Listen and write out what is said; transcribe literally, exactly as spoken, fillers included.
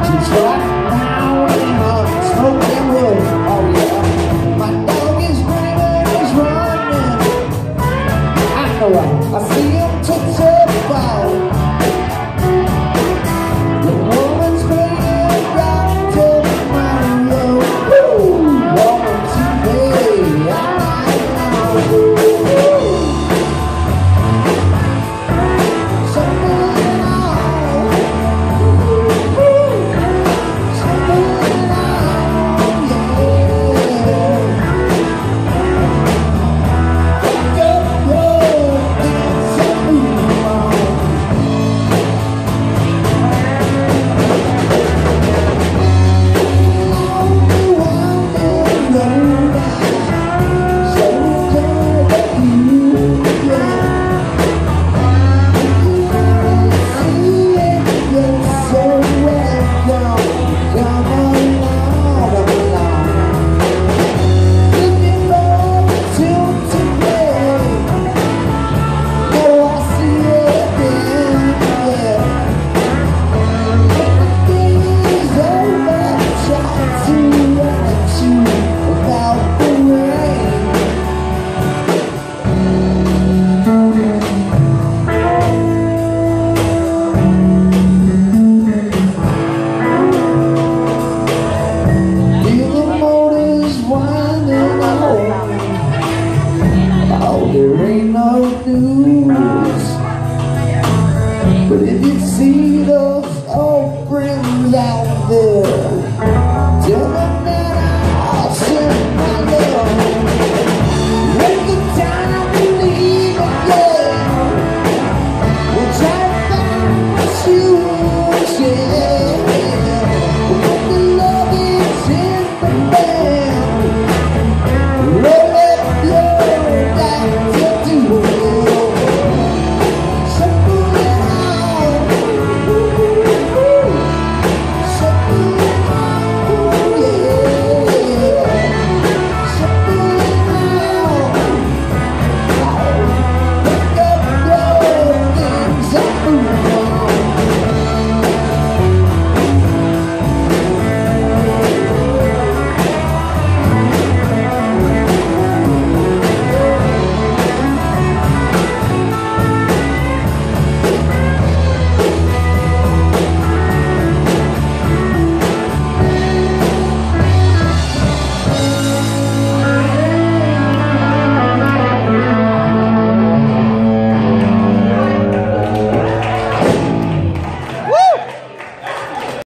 She's right now in a smoking wood. Oh yeah, my dog is breathing, he's running. I know I, I see him touch the ball. The woman's playing down to Mario. Woo! Woman T V, I know. There ain't no news, but if you see those old friends out there,